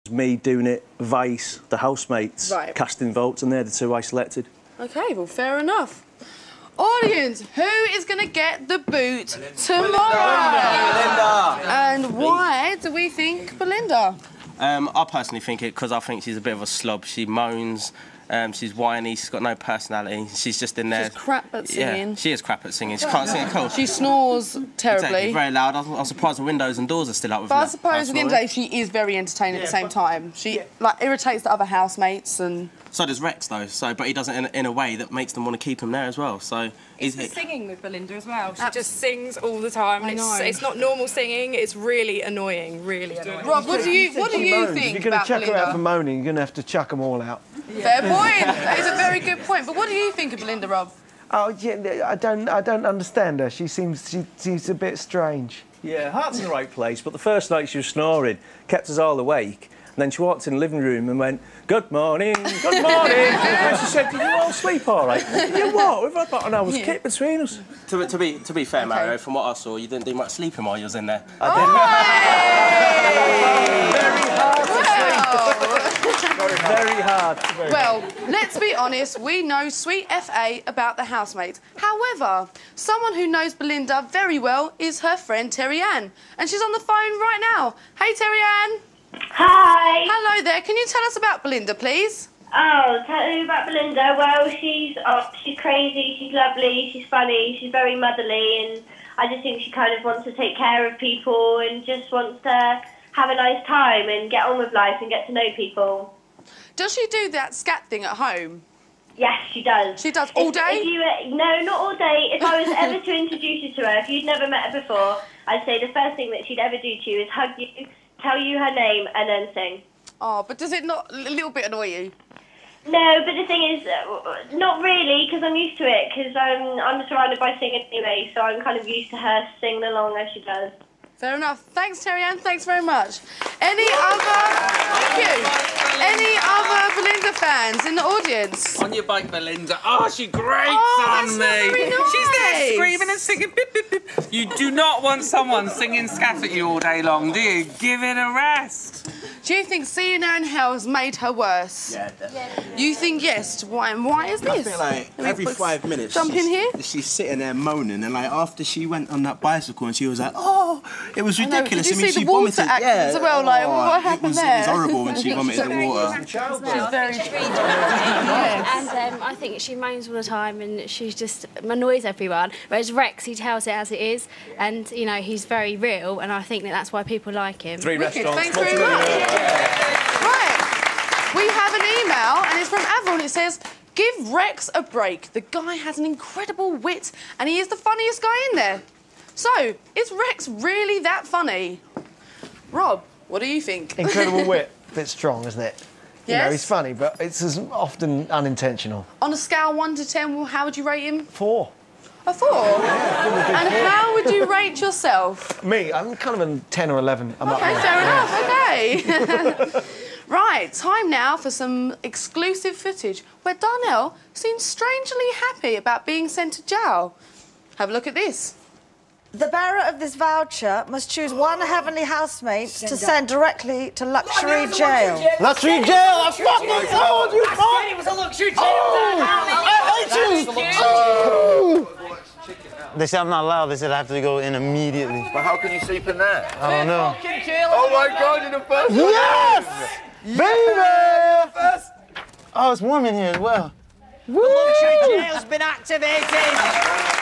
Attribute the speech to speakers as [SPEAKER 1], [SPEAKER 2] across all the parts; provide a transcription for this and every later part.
[SPEAKER 1] Me doing it, Vice, the housemates, casting votes, and they're the two I selected. OK, well, fair enough. Audience, who is going to get the boot tomorrow?
[SPEAKER 2] Belinda!
[SPEAKER 1] And why do we think Belinda?
[SPEAKER 2] I personally think it because I think she's a bit of a slob. She moans, she's whiny, she's got no personality. She's just in there.
[SPEAKER 1] She's crap at singing.
[SPEAKER 2] Yeah, she is crap at singing. She can't sing at all.
[SPEAKER 1] She snores terribly.
[SPEAKER 2] Exactly, very loud. I'm surprised the windows and doors are still up with her.
[SPEAKER 1] But I suppose at the end of the day, she is very entertaining at the same time. She like irritates the other housemates and...
[SPEAKER 2] So does Rex, though. But he does it in a way that makes them want to keep him there as well. So
[SPEAKER 3] it's the singing with Belinda as well. She just sings all the time. And it's not normal singing. It's really annoying. Really annoying.
[SPEAKER 1] Rob, what do you think
[SPEAKER 4] If you're going to chuck her out for moaning, you're going to have to chuck them all out.
[SPEAKER 1] Fair point. That is a very good point. But what do you think of Belinda, Rob?
[SPEAKER 4] Oh yeah, I don't understand her. She seems a bit strange.
[SPEAKER 1] Yeah, heart's in the right place. But the first night she was snoring, kept us all awake. And then she walked in the living room and went, "Good morning, good morning." And she said, "Did you all sleep all right?" "You what? We've had about an hour's kit between us."
[SPEAKER 2] To be fair, Mario, from what I saw, you didn't do much sleeping while you was in there.
[SPEAKER 1] Very hard. Very hard. Well, let's be honest, we know sweet FA about the housemates. However, someone who knows Belinda very well is her friend Terry Ann. And she's on the phone right now. Hey, Terry Ann.
[SPEAKER 5] Hi.
[SPEAKER 1] Hello there. Can you tell us about Belinda, please?
[SPEAKER 5] Oh, tell you about Belinda. Well, she's crazy, she's lovely, she's funny, she's very motherly, and I just think she kind of wants to take care of people and just wants to have a nice time and get on with life and get to know people.
[SPEAKER 1] Does she do that scat thing at home?
[SPEAKER 5] Yes, she does.
[SPEAKER 1] She does all day?
[SPEAKER 5] No, not all day. If I was ever to introduce you to her, if you'd never met her before, I'd say the first thing that she'd ever do to you is hug you, tell you her name, and then sing.
[SPEAKER 1] Oh, but does it not a little bit annoy you?
[SPEAKER 5] No, but the thing is, not really, because I'm used to it, because I'm surrounded by singers anyway, so I'm kind of used to her singing along as she does.
[SPEAKER 1] Fair enough. Thanks, Terry Ann. Thanks very much. Any other Belinda fans in the audience?
[SPEAKER 6] On your bike, Belinda. Oh, she grates
[SPEAKER 1] that's
[SPEAKER 6] on
[SPEAKER 1] not
[SPEAKER 6] me.
[SPEAKER 1] very nice.
[SPEAKER 6] She's there screaming and singing. Bip, bip, bip. You do not want someone singing scat at you all day long, do you? Give it a rest.
[SPEAKER 1] Do you think seeing her in hell has made her worse?
[SPEAKER 2] Yeah, definitely.
[SPEAKER 1] You think yes? Why? And why is this?
[SPEAKER 7] I feel like every 5 minutes
[SPEAKER 1] jump in here.
[SPEAKER 7] She's sitting there moaning, and like after she went on that bicycle and she was like, "Oh, it was ridiculous."
[SPEAKER 1] Did you see
[SPEAKER 7] she
[SPEAKER 1] the water
[SPEAKER 7] vomited.
[SPEAKER 1] accident as well? Like, what happened there?
[SPEAKER 7] It was horrible when she vomited the water.
[SPEAKER 1] She's very
[SPEAKER 8] And I think she moans all the time and she just annoys everyone. Whereas Rex, he tells it as it is, and you know he's very real, and I think that's why people like him.
[SPEAKER 1] 3 restaurants. Thanks very much. Right, we have an email and it's from Avril. It says, "Give Rex a break. The guy has an incredible wit and he is the funniest guy in there." So, is Rex really that funny? Rob, what do you think?
[SPEAKER 4] Incredible wit. Bit strong, isn't it? You
[SPEAKER 1] Yes.
[SPEAKER 4] know, he's funny, but it's as often unintentional.
[SPEAKER 1] On a scale 1 to 10, how would you rate him?
[SPEAKER 4] 4.
[SPEAKER 1] A 4? And how would you rate yourself?
[SPEAKER 4] Me, I'm kind of a 10 or 11. I'm
[SPEAKER 1] OK, fair enough, OK. Right, time now for some exclusive footage where Darnell seems strangely happy about being sent to jail. Have a look at this.
[SPEAKER 9] The bearer of this voucher must choose one heavenly housemate to send directly to luxury jail.
[SPEAKER 4] Luxury jail! I fucking told you!
[SPEAKER 10] I said it was a luxury jail!
[SPEAKER 4] I hate you!
[SPEAKER 11] They said I'm not allowed. They said I have to go in immediately.
[SPEAKER 12] But how can you sleep in there?
[SPEAKER 11] I don't know.
[SPEAKER 12] Oh my God, you're the first one!
[SPEAKER 4] Yes! Baby!
[SPEAKER 12] First.
[SPEAKER 11] Oh, it's warm in here as well.
[SPEAKER 10] The luxury jail's been activated!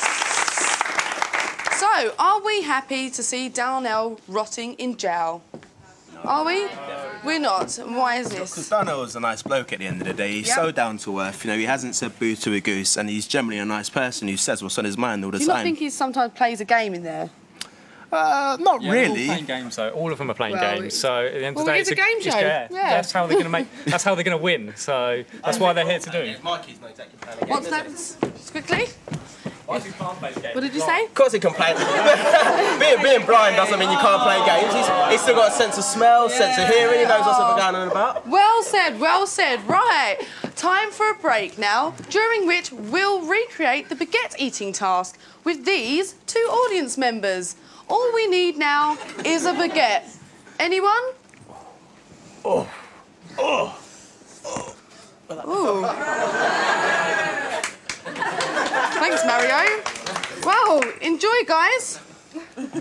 [SPEAKER 1] So, are we happy to see Darnell rotting in jail? Are we? We're not. Why is this?
[SPEAKER 7] Because Darnell's a nice bloke at the end of the day. He's so down to earth. You know, he hasn't said boo to a goose, and he's generally a nice person who says what's on his mind all the
[SPEAKER 1] Do you not think he sometimes plays a game in there?
[SPEAKER 7] Not
[SPEAKER 13] Yeah,
[SPEAKER 7] really.
[SPEAKER 13] they're all playing games, though. All of them are playing games. So at the end of the
[SPEAKER 1] Well,
[SPEAKER 13] day,
[SPEAKER 1] it's a game show.
[SPEAKER 13] Yeah. That's how they're going to make. That's how they're going to win. So that's why they're here to do.
[SPEAKER 2] Mikey's not exactly playing a game.
[SPEAKER 1] What's that? Just quickly.
[SPEAKER 13] Mikey can't play the game.
[SPEAKER 1] What did you say?
[SPEAKER 2] Of course he can play. being blind doesn't mean you can't play games. He's still got a sense of smell, sense of hearing. He knows what's going on about.
[SPEAKER 1] Well said, well said. Right, time for a break now, during which we'll recreate the baguette eating task with these 2 audience members. All we need now is a baguette. Anyone?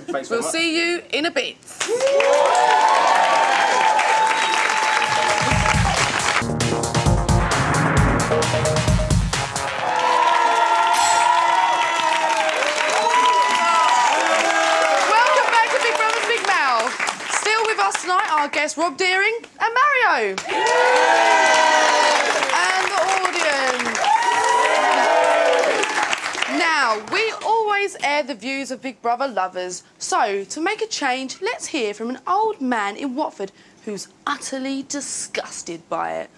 [SPEAKER 2] Thanks very
[SPEAKER 1] We'll
[SPEAKER 2] much.
[SPEAKER 1] see you in a bit. Tonight, our guests Rob Deering and Mario. And the audience. Now, we always air the views of Big Brother lovers. So, to make a change, let's hear from an old man in Watford who's utterly disgusted by it.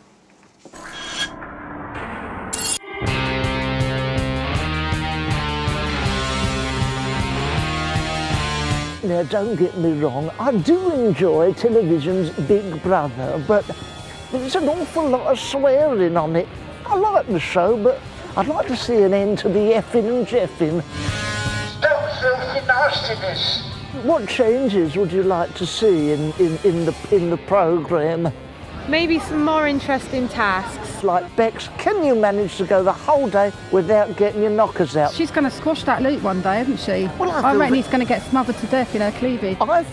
[SPEAKER 14] Now, don't get me wrong, I do enjoy television's Big Brother, but there's an awful lot of swearing on it. I like the show, but I'd like to see an end to the effing and jeffing. Stop filthy nastiness. What changes would you like to see in the programme?
[SPEAKER 15] Maybe some more interesting tasks.
[SPEAKER 14] Like Bex, can you manage to go the whole day without getting your knockers out?
[SPEAKER 15] She's going to squash that Luke one day, isn't she?
[SPEAKER 14] Well,
[SPEAKER 15] I reckon he's going to get smothered to death in her cleavage.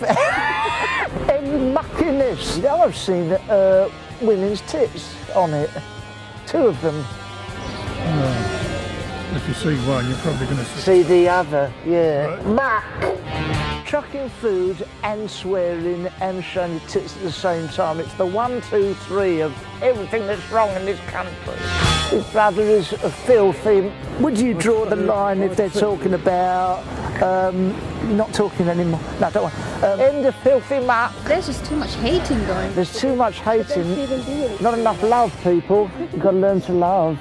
[SPEAKER 14] And muckiness. I've seen women's tits on it. 2 of them.
[SPEAKER 16] If you see one, you're probably going to
[SPEAKER 14] see the other, yeah.
[SPEAKER 16] Right.
[SPEAKER 14] Muck! Chucking food and swearing and showing your tits at the same time. It's the 1, 2, 3 of everything that's wrong in this country. His brother is a filthy. Would you draw the line if they're talking about not talking anymore? No, don't want. End of filthy muck.
[SPEAKER 15] There's just too much hating going.
[SPEAKER 14] There's too much hating. Not enough love, people. You've got to learn to love.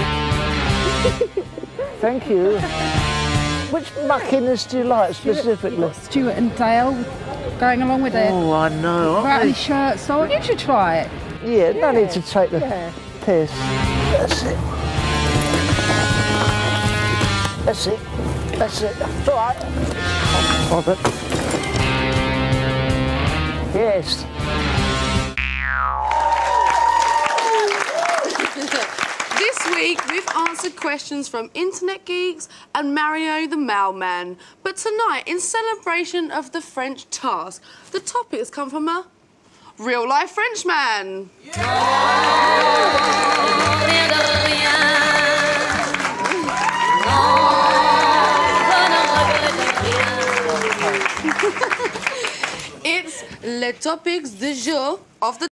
[SPEAKER 14] Thank you. Which muckiness do you like specifically?
[SPEAKER 15] Stuart and Dale going along with it.
[SPEAKER 14] Oh, I know.
[SPEAKER 15] Without any shirts on. You should try it.
[SPEAKER 14] Yeah, no need to take the piss. That's it. That's it. That's it. It's all right. Yes.
[SPEAKER 1] This week, we've answered questions from Internet Geeks and Mario the Mailman. But tonight, in celebration of the French task, the topic has come from a real-life Frenchman. It's les topics du jour of the